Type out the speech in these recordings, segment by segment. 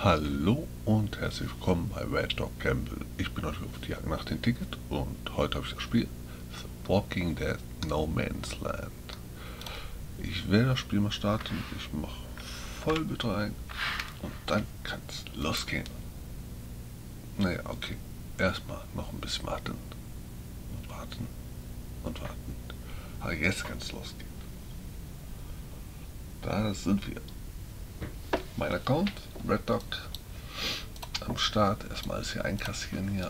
Hallo und herzlich willkommen bei Red Dog Gamble. Ich bin heute auf die Jagd nach dem Ticket und heute habe ich das Spiel The Walking Dead No Man's Land. Ich werde das Spiel mal starten, ich mache Vollbit rein und dann kann es losgehen. Naja, okay. Erstmal noch ein bisschen warten. Und warten. Und warten. Aber jetzt kann es losgehen. Da sind wir. Mein Account, Red Dog, am Start. Erstmal alles hier einkassieren hier.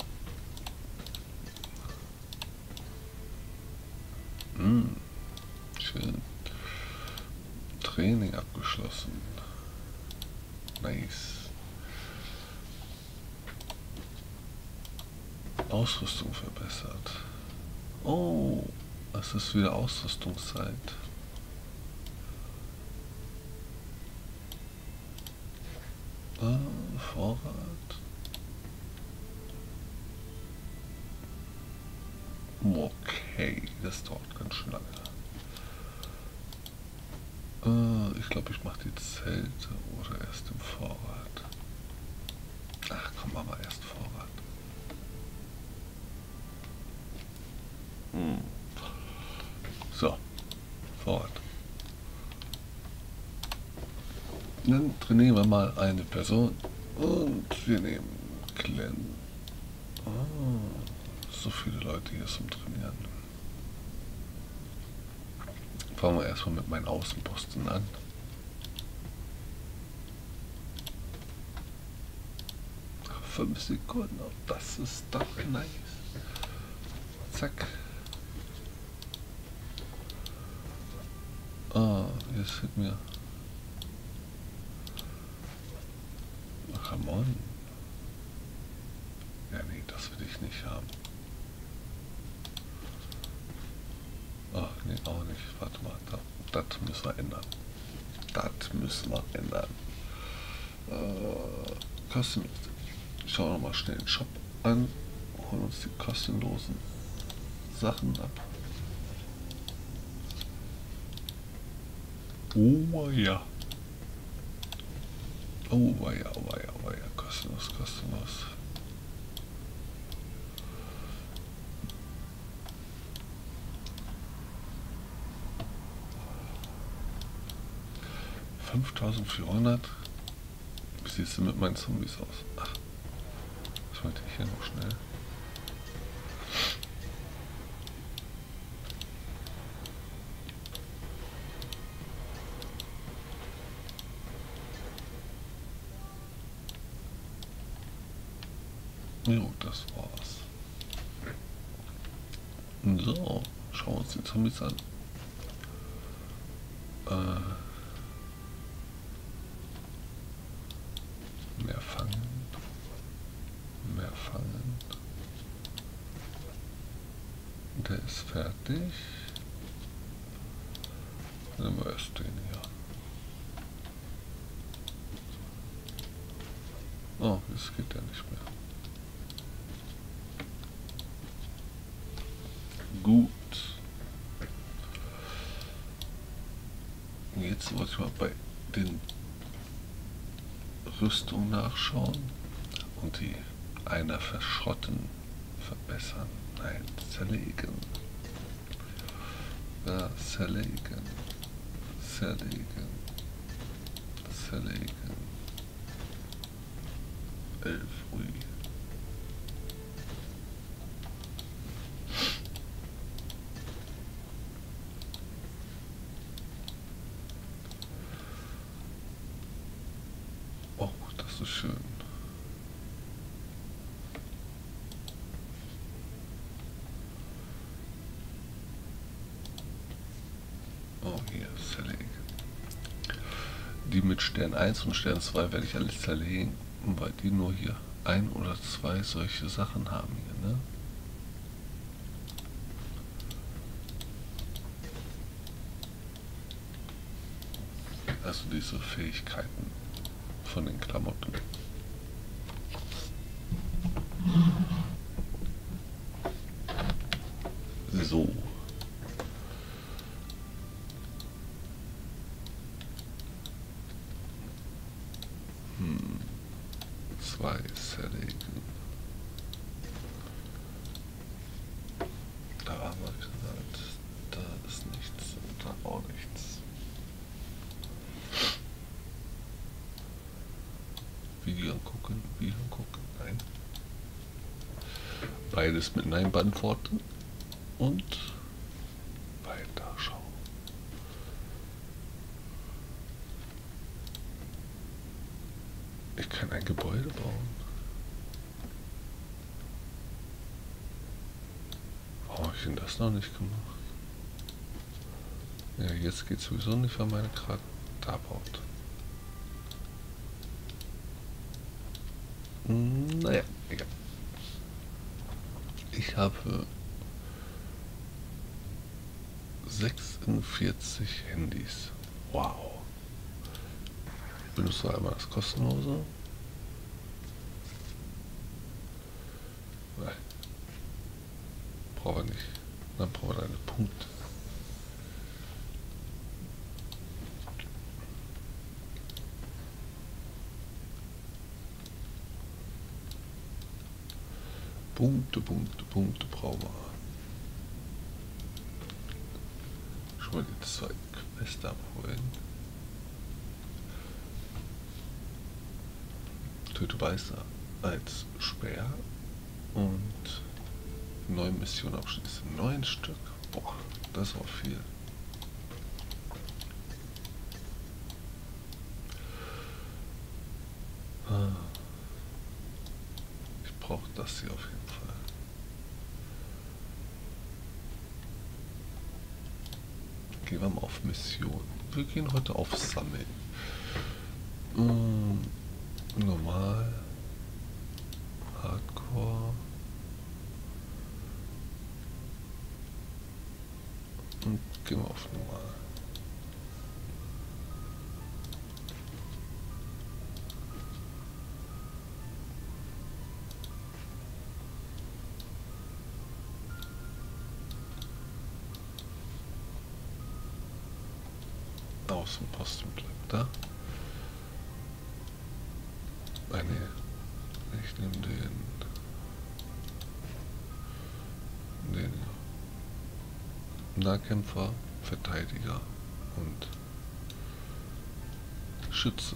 Schön. Training abgeschlossen. Nice. Ausrüstung verbessert. Oh, es ist wieder Ausrüstungszeit. Vorrat. Okay, das dauert ganz schön lange. Ich glaube, ich mache die Zelte oder erst im Vorrat. Ach komm, machen wir erst Vorrat. So, Vorrat. Dann trainieren wir mal eine Person und wir nehmen Glenn. So viele Leute hier zum Trainieren. Fangen wir erstmal mit meinen Außenposten an. Ach, 5 Sekunden, oh, das ist doch nice. Zack. Jetzt fehlt mir. Ramon. Ja, nee, das will ich nicht haben. Ach, nee, auch nicht. Warte mal, das müssen wir ändern. Das müssen wir ändern. Kostenlos. Schauen wir mal schnell den Shop an. Holen uns die kostenlosen Sachen ab. Oh ja. Oh ja, oh ja, oh ja. Kostenlos, kostenlos. $5.400. Wie sieht es denn mit meinen Zombies aus? Ach, was wollte ich hier noch schnell? Jo, das war's. So, schauen wir uns die Zombies an. Mehr fangen. Mehr fangen. Der ist fertig. Dann nehmen wir erst den hier. Oh, jetzt geht der nicht mehr. Gut. Jetzt wollte ich mal bei den Rüstungen nachschauen und die einer verschrotten, verbessern. Nein, zerlegen. Ja, zerlegen. Zerlegen. Zerlegen. 11, ui. Oh, das ist schön. Oh, hier, zerlegen. Die mit Stern 1 und Stern 2 werde ich alles zerlegen, weil die nur hier ein oder zwei solche Sachen haben hier, ne? Also diese Fähigkeiten von den Klamotten. So. 2 zerlegen. Da haben wir gesagt, da ist nichts und da auch nichts. Video angucken, nein. Beides mit Nein beantworten und weiterschauen. Ich kann ein Gebäude bauen. Warum habe ich denn das noch nicht gemacht? Ja, jetzt geht sowieso nicht, weil meine gerade da baut. Naja, egal. Ich habe 46 Handys. Wow. Benutze einmal das kostenlose. Nein. Brauchen wir nicht. Dann brauchen wir eine Punkte. Punkte brauchen wir. Schon mal die 2 Quest abholen. Töte Beißer als Speer und 9 Missionen abschließen. 9 Stück. Boah, das ist auch viel. Ich brauche das hier auf jeden Fall. Gehen wir mal auf Mission. Wir gehen heute auf Sammeln. Normal. Hardcore. Und gehen wir auf Normal. Außenposten bleibt da. Ich nehme den Nahkämpfer, Verteidiger und Schützen.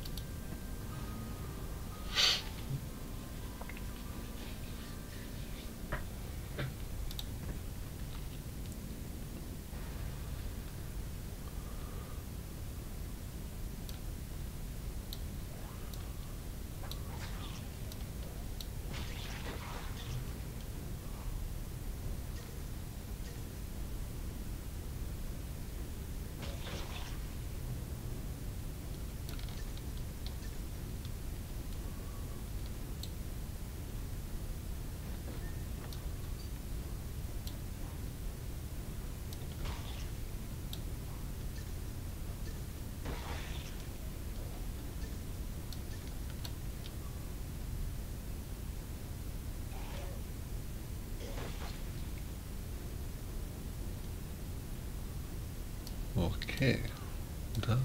Okay. Da.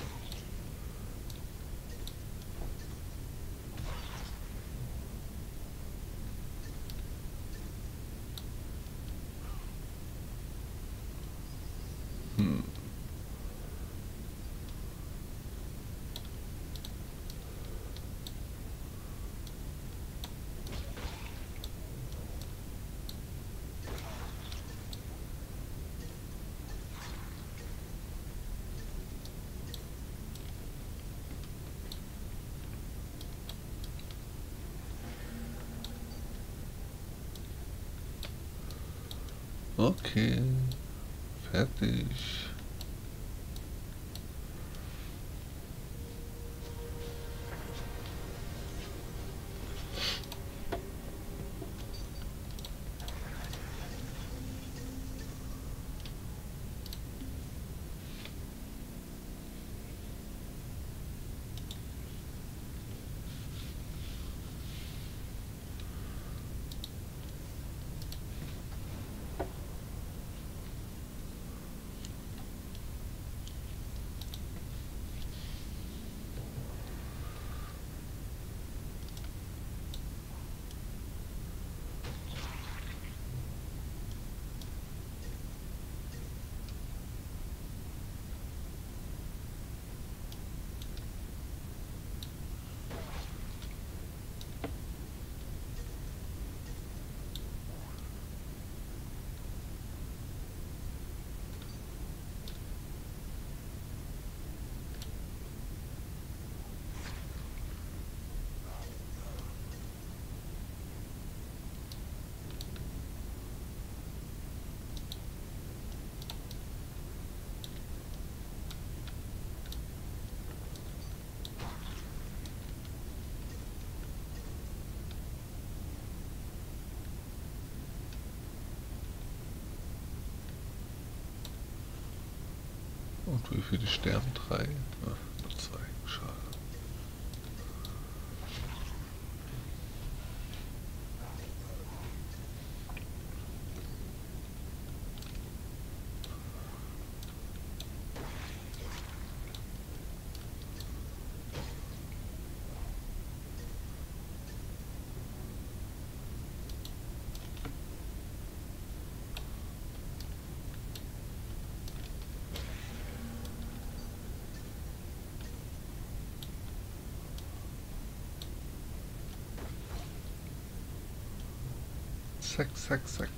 Okay. Fertig. Und wie für die Sterne 3? Ach, nur 2. Schade. Zack, zack, zack.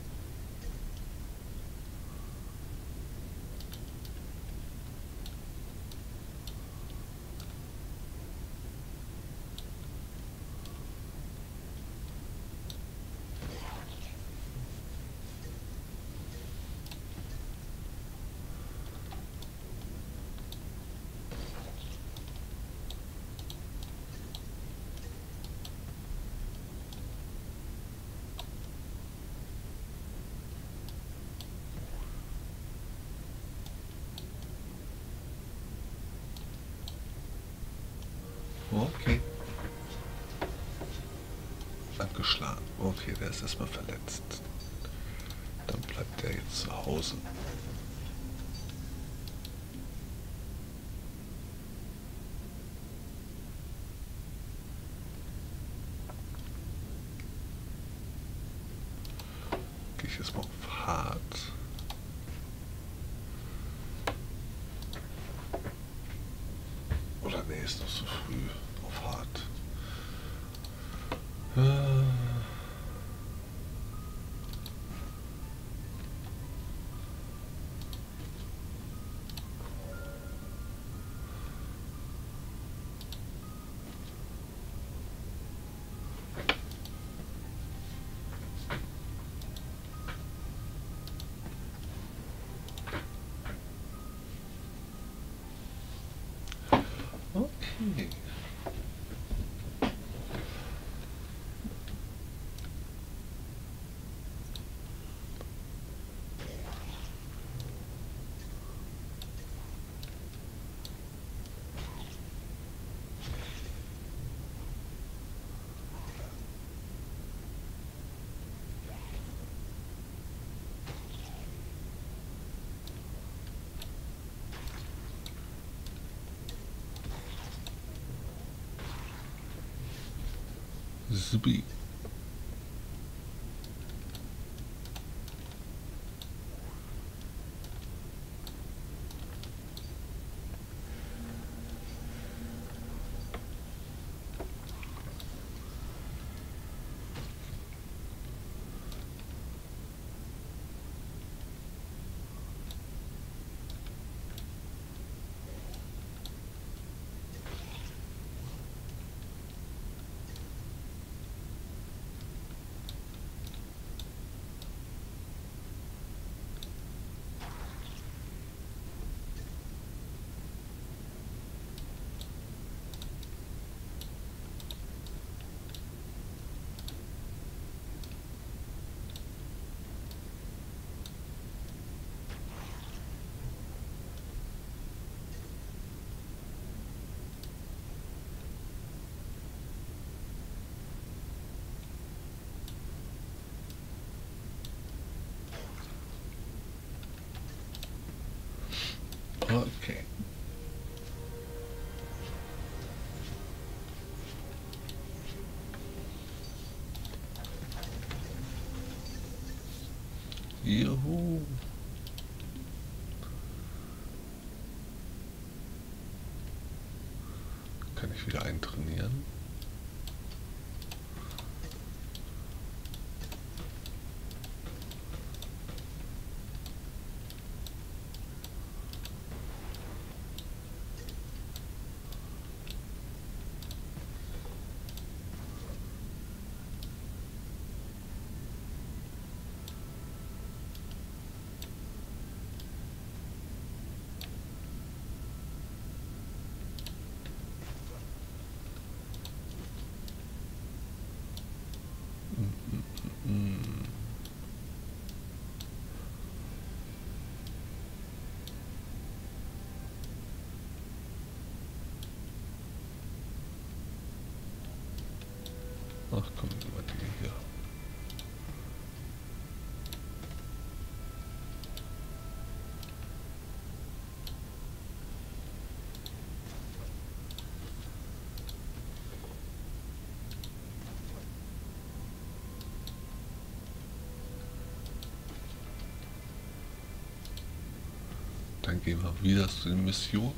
Okay. Angeschlagen. Okay, der ist erstmal verletzt. Dann bleibt der jetzt zu Hause. Gehe ich erstmal auf hart. Oder nee, ist noch so früh auf hart. Okay. Supi. Okay. Juhu. Kann ich wieder eintrainieren? Ach komm, immer die hier. Dann gehen wir wieder zu den Missionen.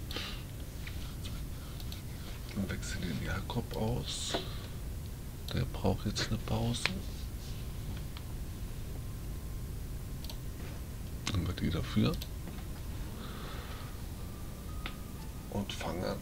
Und wechseln den Jakob aus. Der braucht jetzt eine Pause. Nehmen wir die dafür. Und fangen an.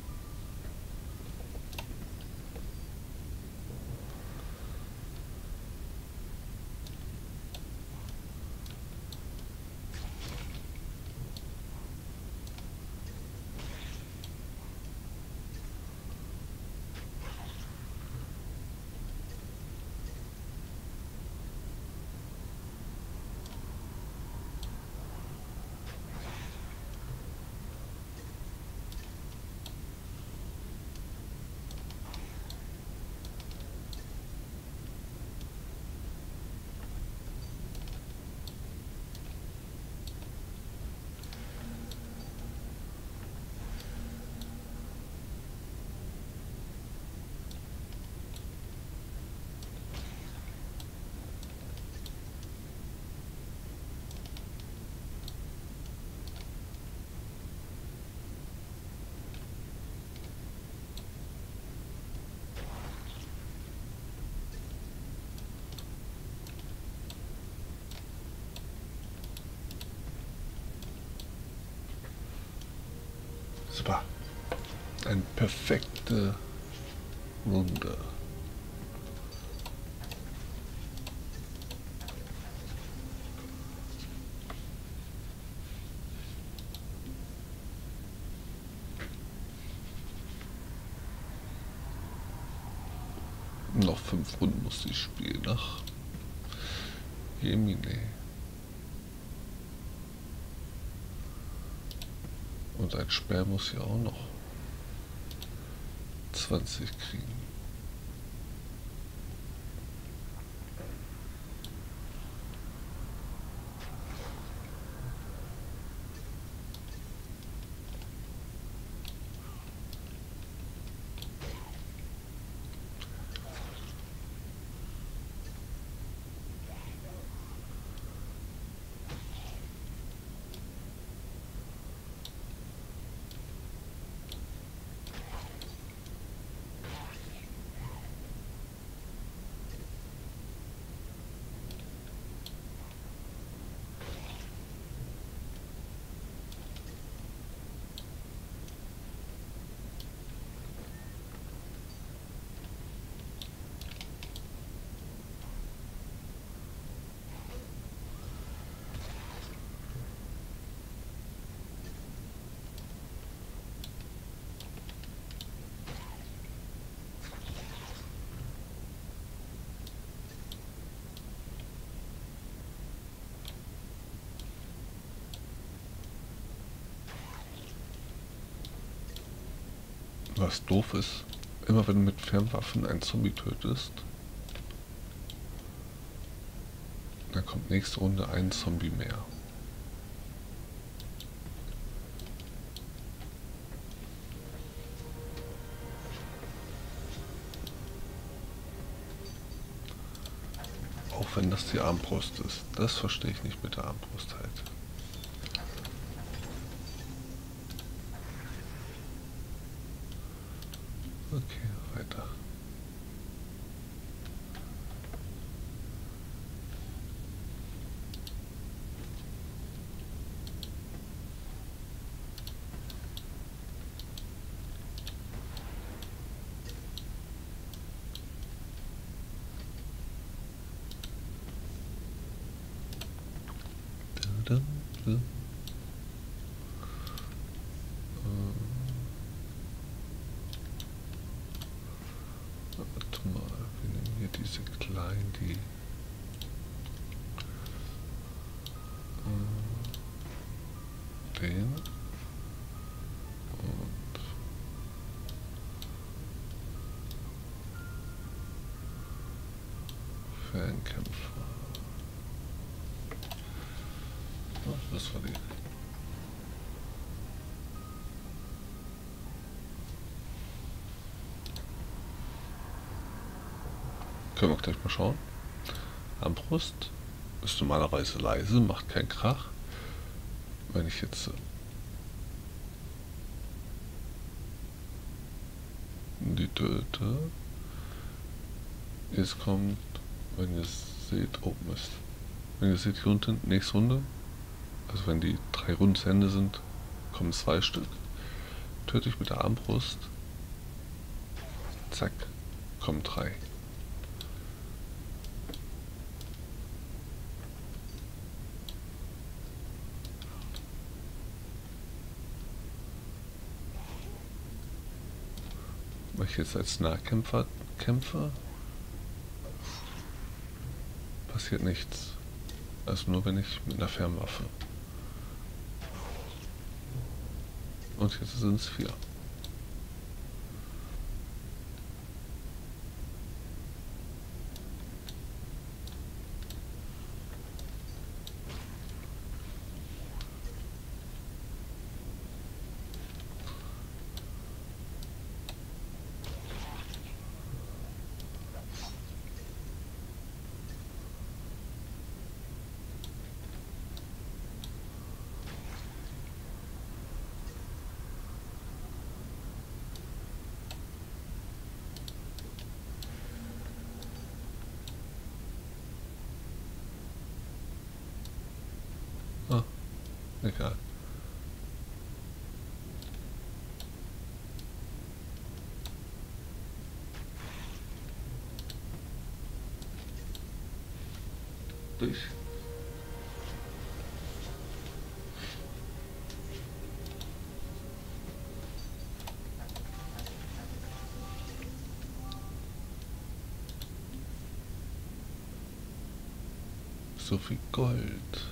Super. Eine perfekte Runde. Noch 5 Runden muss ich spielen. Ach, Jemine. Und ein Sperr muss ja auch noch 20 kriegen. Was doof ist, immer wenn du mit Fernwaffen einen Zombie tötest, dann kommt nächste Runde ein Zombie mehr. Auch wenn das die Armbrust ist. Das verstehe ich nicht mit der Armbrust halt. Okay, weiter. Warte mal, wir nehmen hier diese kleinen, die den und Fernkämpfer. Oh, das war die. Können wir gleich mal schauen. Armbrust ist normalerweise leise, macht keinen Krach. Wenn ich jetzt die töte, jetzt kommt, wenn ihr es seht, oh Mist, wenn ihr seht hier unten, nächste Runde, also wenn die 3 Runden zu Ende sind, kommen 2 Stück, töte ich mit der Armbrust, zack, kommen 3. Wenn ich jetzt als Nahkämpfer kämpfe, passiert nichts. Also nur wenn ich mit einer Fernwaffe. Und jetzt sind es 4. Ah, egal. Durch. So viel Gold.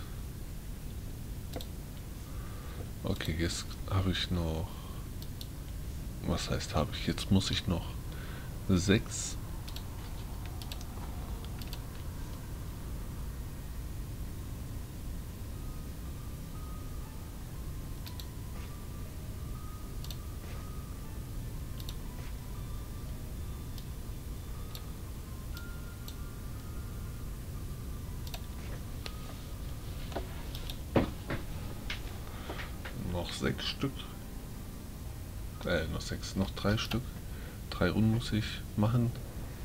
Okay, jetzt habe ich noch... Was heißt habe ich? Jetzt muss ich noch 6... noch 6 Stück. Noch 3 Stück. 3 Runden muss ich machen.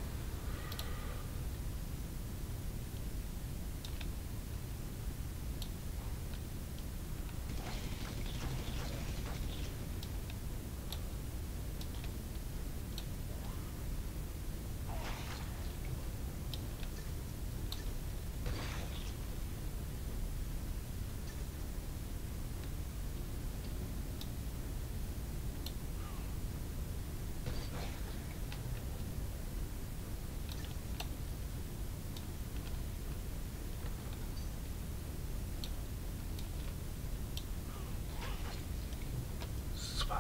Super.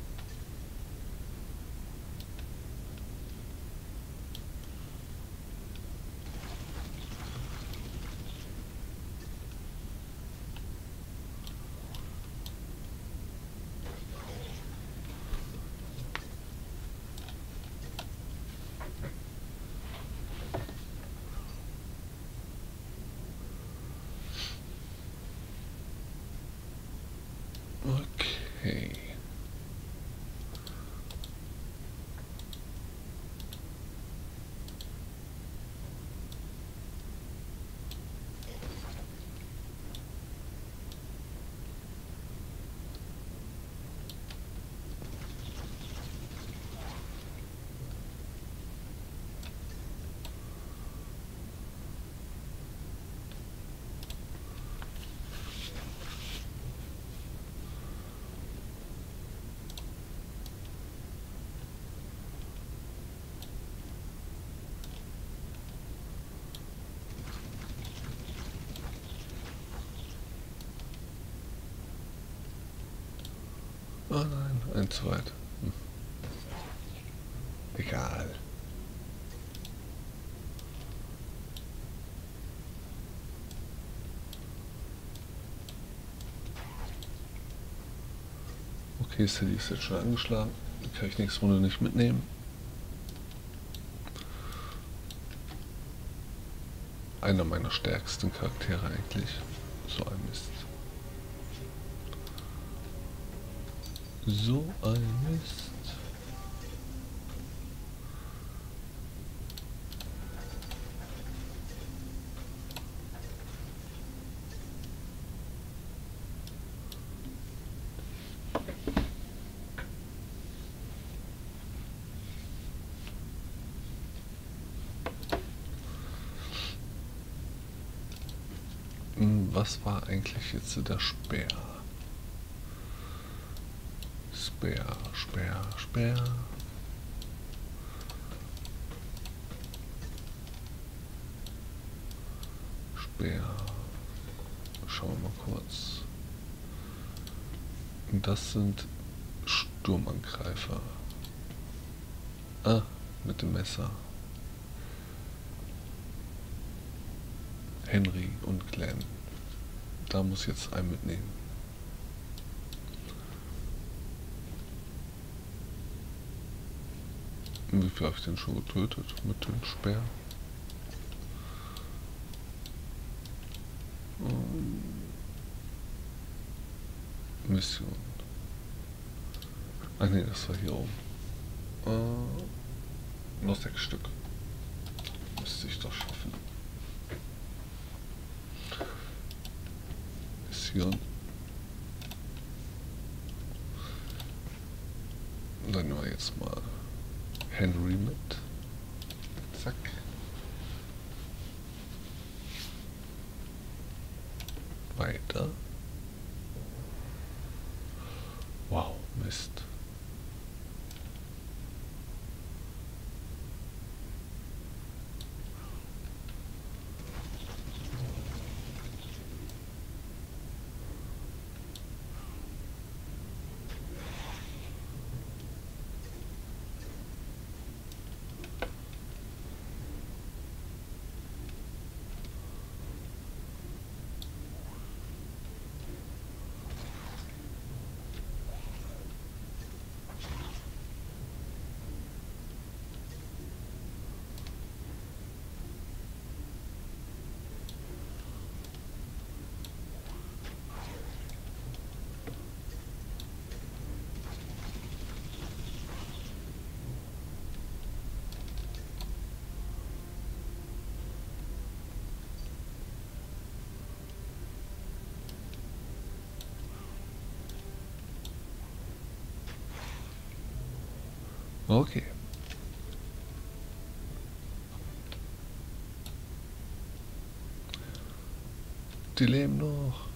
Okay. Oh nein, ein zweit. Egal. Hier ist die ist jetzt schon angeschlagen. Die kann ich nächste Runde nicht mitnehmen. Einer meiner stärksten Charaktere eigentlich. So ein Mist. So ein Mist. Was war eigentlich jetzt der Speer? Speer. Schauen wir mal kurz. Das sind Sturmangreifer. Ah, mit dem Messer. Henry und Glenn. Da muss jetzt ein mitnehmen. Wie viel habe ich denn schon getötet mit dem Speer? Mission. Ach ne, das war hier oben. Noch 6 Stück. Müsste ich doch schaffen. Mission. Dann nehmen wir jetzt mal Henry mit. Zack. Weiter. Wow, Mist. Okay. Die leben noch.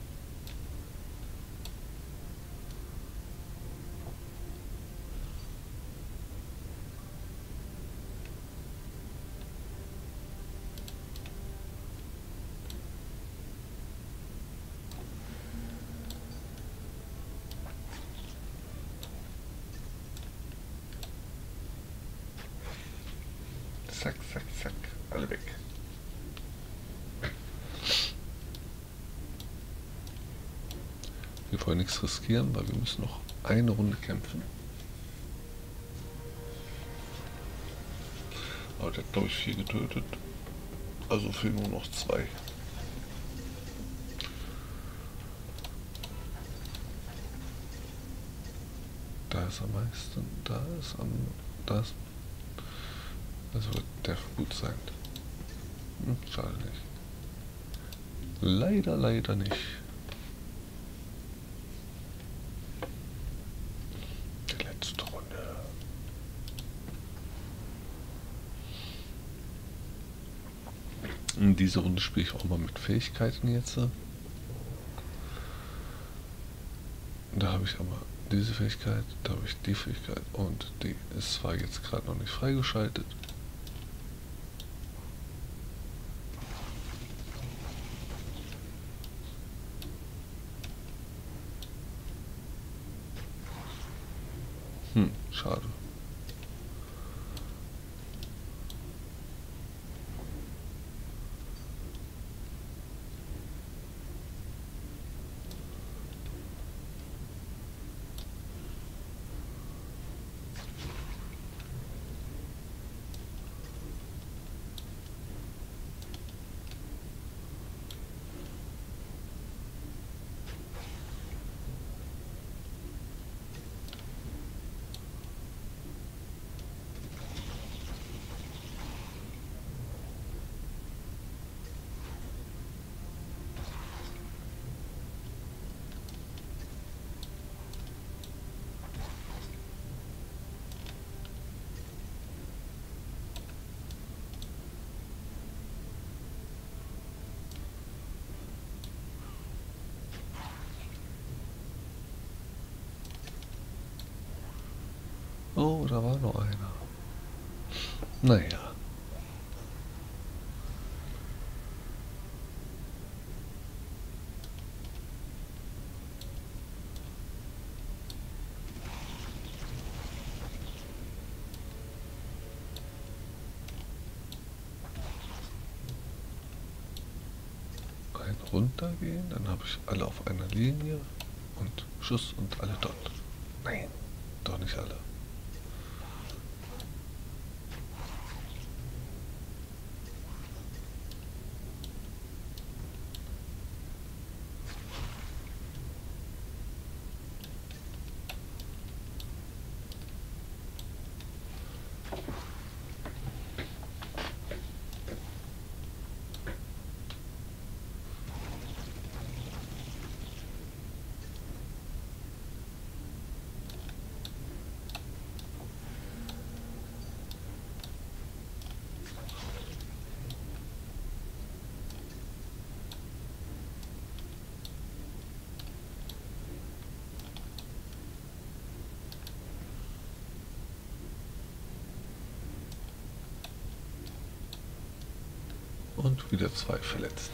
Zack, zack, zack. Alle weg. Wir wollen nichts riskieren, weil wir müssen noch eine Runde kämpfen. Aber der hat, glaube ich, 4 getötet. Also fehlen nur noch 2. Da ist am meisten. Das wird der gut sein. Schade nicht. Leider nicht. Die letzte Runde. In dieser Runde spiele ich auch mal mit Fähigkeiten jetzt. Da habe ich aber diese Fähigkeit, da habe ich die Fähigkeit und die ist zwar jetzt gerade noch nicht freigeschaltet. Schade. Oh, da war noch einer. Naja. Ein runtergehen, dann habe ich alle auf einer Linie und Schuss und alle dort. Nein, doch nicht alle. Und wieder 2 Verletzte.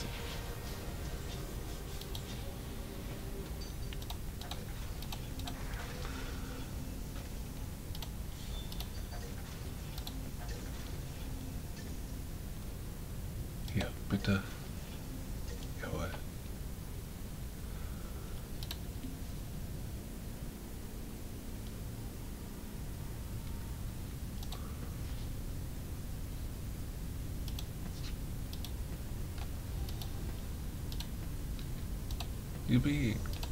Hier, bitte. Jawohl. Jubi.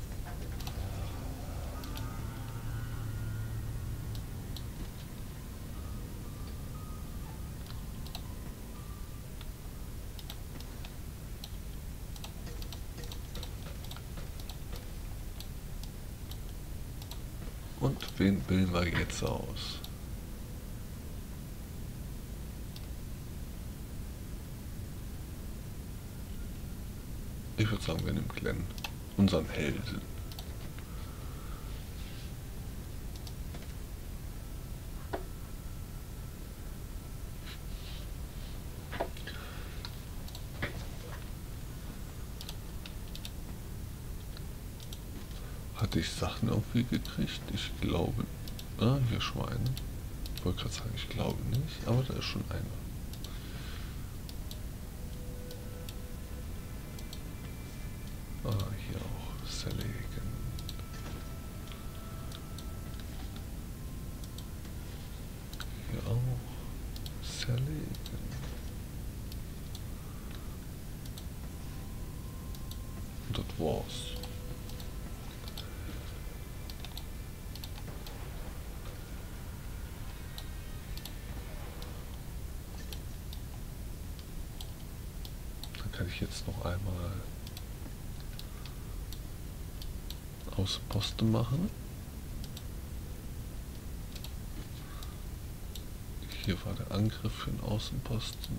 Und wen bilden wir jetzt aus? Ich würde sagen, wir nehmen Glenn, unseren Helden. Hatte ich Sachen irgendwie gekriegt? Ich glaube. Ah, hier Schweine. Ich wollte gerade sagen, ich glaube nicht, aber da ist schon einer. Ah, hier auch zerlegen. Hier auch zerlegen. Und das war's. Dann kann ich jetzt noch einmal Außenposten machen. Hier war der Angriff für den Außenposten.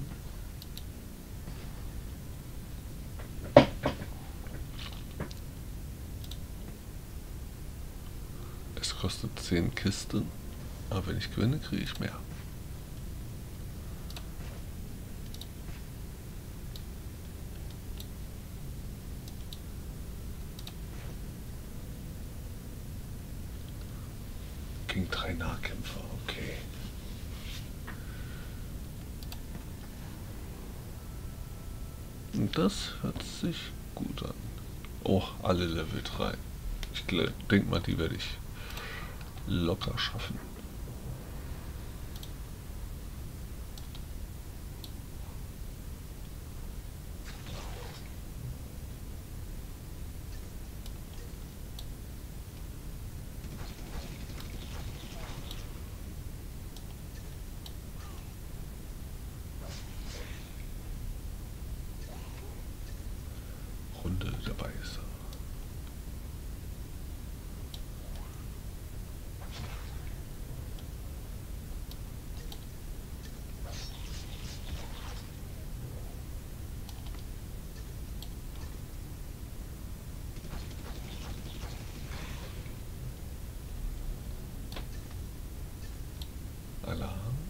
Es kostet 10 Kisten, aber wenn ich gewinne, kriege ich mehr. Gegen 3 Nahkämpfer, okay. Und das hört sich gut an. Oh, alle Level 3. Ich denke mal, die werde ich locker schaffen. Runde der Beißer. Alarm.